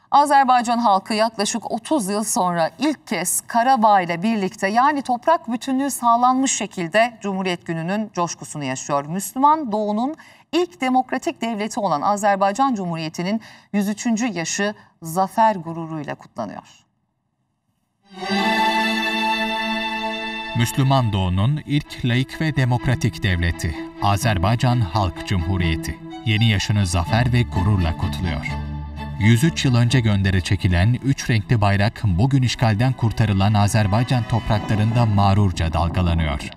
Azerbaycan halkı yaklaşık 30 yıl sonra ilk kez Karabağ ile birlikte, yani toprak bütünlüğü sağlanmış şekilde Cumhuriyet Günü'nün coşkusunu yaşıyor. Müslüman Doğu'nun ilk demokratik devleti olan Azerbaycan Cumhuriyeti'nin 103. yaşı zafer gururuyla kutlanıyor. Müslüman Doğu'nun ilk laik ve demokratik devleti Azerbaycan Halk Cumhuriyeti yeni yaşını zafer ve gururla kutluyor. 103 yıl önce gönderi çekilen 3 renkli bayrak bugün işgalden kurtarılan Azerbaycan topraklarında mağrurca dalgalanıyor.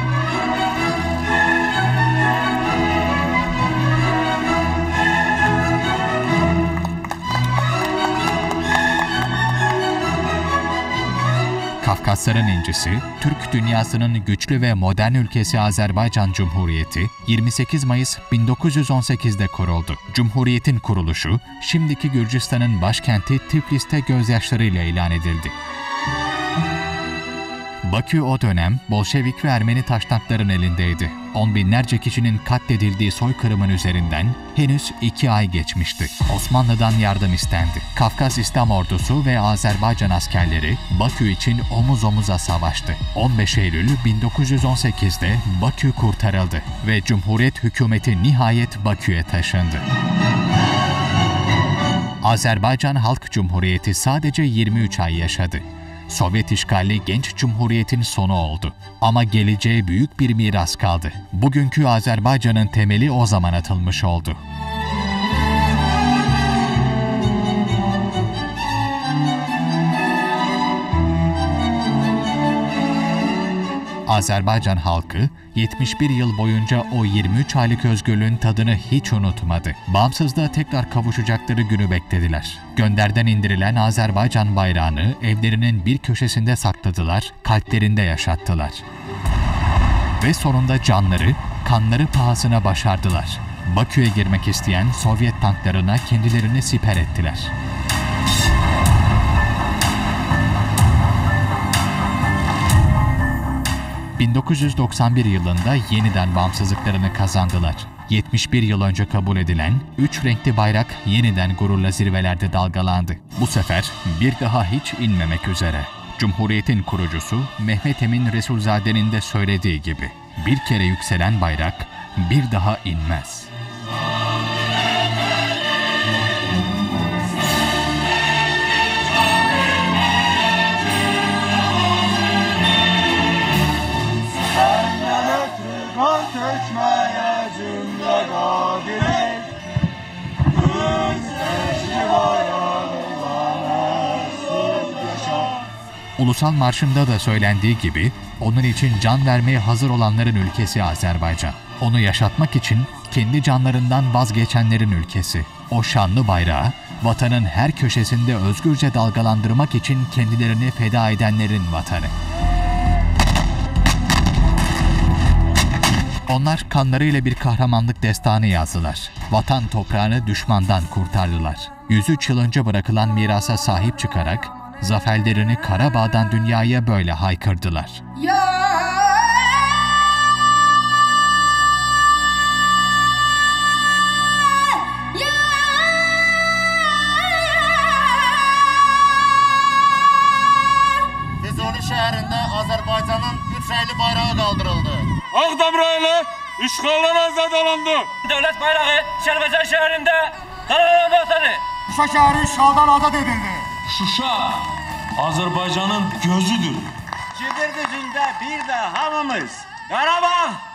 Kafkasların incisi, Türk dünyasının güçlü ve modern ülkesi Azerbaycan Cumhuriyeti 28 Mayıs 1918'de kuruldu. Cumhuriyetin kuruluşu, şimdiki Gürcistan'ın başkenti Tiflis'te gözyaşlarıyla ilan edildi. Bakü o dönem Bolşevik ve Ermeni taşnakların elindeydi. On binlerce kişinin katledildiği soykırımın üzerinden henüz 2 ay geçmişti. Osmanlı'dan yardım istendi. Kafkas İslam Ordusu ve Azerbaycan askerleri Bakü için omuz omuza savaştı. 15 Eylül 1918'de Bakü kurtarıldı ve Cumhuriyet hükümeti nihayet Bakü'ye taşındı. Azerbaycan Halk Cumhuriyeti sadece 23 ay yaşadı. Sovyet işgali genç cumhuriyetin sonu oldu. Ama geleceğe büyük bir miras kaldı. Bugünkü Azerbaycan'ın temeli o zaman atılmış oldu. Azerbaycan halkı 71 yıl boyunca o 23 aylık özgürlüğün tadını hiç unutmadı. Bağımsızlığa tekrar kavuşacakları günü beklediler. Gönderden indirilen Azerbaycan bayrağını evlerinin bir köşesinde sakladılar, kalplerinde yaşattılar. Ve sonunda canları, kanları pahasına başardılar. Bakü'ye girmek isteyen Sovyet tanklarına kendilerini siper ettiler. ...1991 yılında yeniden bağımsızlıklarını kazandılar. 71 yıl önce kabul edilen 3 renkli bayrak yeniden gururla zirvelerde dalgalandı. Bu sefer bir daha hiç inmemek üzere. Cumhuriyetin kurucusu Mehmet Emin Resulzade'nin de söylediği gibi, bir kere yükselen bayrak bir daha inmez. Ulusal Marşı'nda da söylendiği gibi, onun için can vermeye hazır olanların ülkesi Azerbaycan. Onu yaşatmak için kendi canlarından vazgeçenlerin ülkesi. O şanlı bayrağı, vatanın her köşesinde özgürce dalgalandırmak için kendilerini feda edenlerin vatanı. Onlar kanlarıyla bir kahramanlık destanı yazdılar. Vatan toprağını düşmandan kurtardılar. 103 yıl önce bırakılan mirasa sahip çıkarak, zaferlerini Karabağ'dan dünyaya böyle haykırdılar. Füzuli şehrinde Azerbaycan'ın 3 renkli bayrağı kaldırıldı. Ağdam rayonu işgalden azad olundu. Devlet bayrağı Şərbəcan şehrinde kaldırılmaktadır. Şuşa şehri işgalden azad edildi. Şuşa Azerbaycan'ın gözüdür. Cibir düzünde bir de hamımız Karabağ